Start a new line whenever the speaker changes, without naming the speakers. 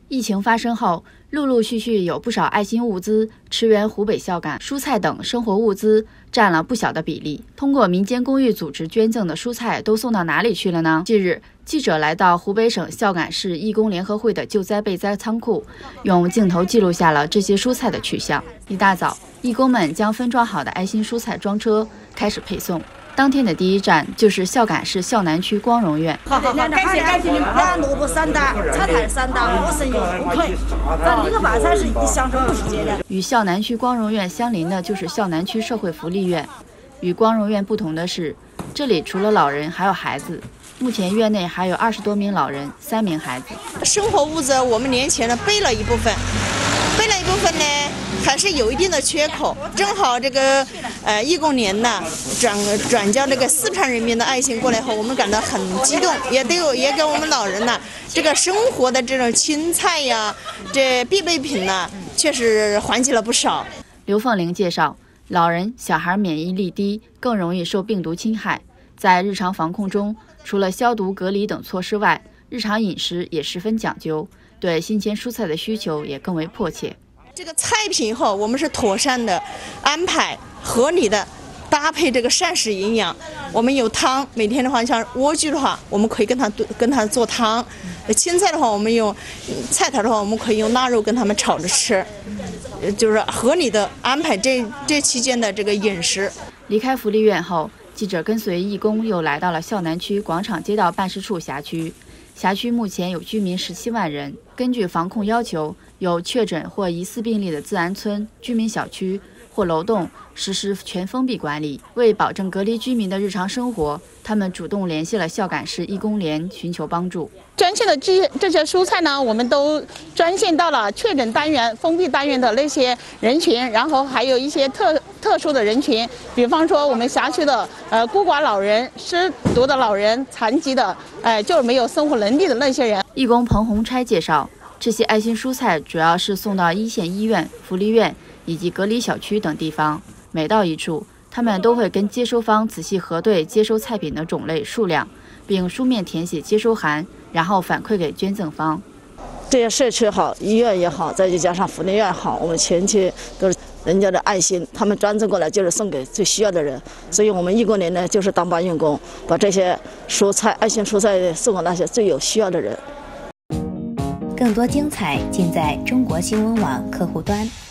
疫情发生后，陆陆续续有不少爱心物资驰援湖北孝感，蔬菜等生活物资占了不小的比例。通过民间公益组织捐赠的蔬菜都送到哪里去了呢？近日，记者来到湖北省孝感市义工联合会的救灾备灾仓库，用镜头记录下了这些蔬菜的去向。一大早，义工们将分装好的爱心蔬菜装车，开始配送。当天的第一站就是孝感市孝南区光荣院。
好，感谢你们。萝卜3担，菜苔3担，5升油5块。咱这个饭菜是享受不间的。
与孝南区光荣院相邻的就是孝南区社会福利院。与光荣院不同的是，这里除了老人还有孩子。目前院内还有20多名老人，3名孩子。
生活物资我们年前呢备了一部分呢还是有一定的缺口。正好这个义工联呢转交这个四川人民的爱心过来后，我们感到很激动，也给我们老人呢这个生活的这种青菜呀，这必备品呢确实缓解了不少。
刘凤玲介绍，老人小孩免疫力低，更容易受病毒侵害。在日常防控中，除了消毒隔离等措施外，日常饮食也十分讲究，对新鲜蔬菜的需求也更为迫切。
这个菜品后，我们是妥善的安排，合理的搭配这个膳食营养。我们有汤，每天的话，像莴苣的话，我们可以跟它做汤；青菜的话，我们用菜苔的话，我们可以用腊肉跟他们炒着吃。就是合理的安排这期间的这个饮食。
离开福利院后，记者跟随义工又来到了孝南区广场街道办事处辖区。辖区目前有居民17万人。根据防控要求，有确诊或疑似病例的自安村、居民小区或楼栋实施全封闭管理。为保证隔离居民的日常生活，他们主动联系了孝感市义工联，寻求帮助。
捐献的这些蔬菜呢，我们都专献到了确诊单元、封闭单元的那些人群，然后还有一些特殊的人群，比方说我们辖区的孤寡老人、失独的老人、残疾的，就是没有生活能力的那些人。
义工彭洪差介绍，这些爱心蔬菜主要是送到1线医院、福利院以及隔离小区等地方。每到一处，他们都会跟接收方仔细核对接收菜品的种类、数量，并书面填写接收函，然后反馈给捐赠方。
这些社区好，医院也好，再加上福利院好，我们前期都是人家的爱心，他们专赠过来就是送给最需要的人。所以我们义工联呢，就是当搬运工，把这些蔬菜、爱心蔬菜送给那些最有需要的人。
更多精彩尽在中国新闻网客户端。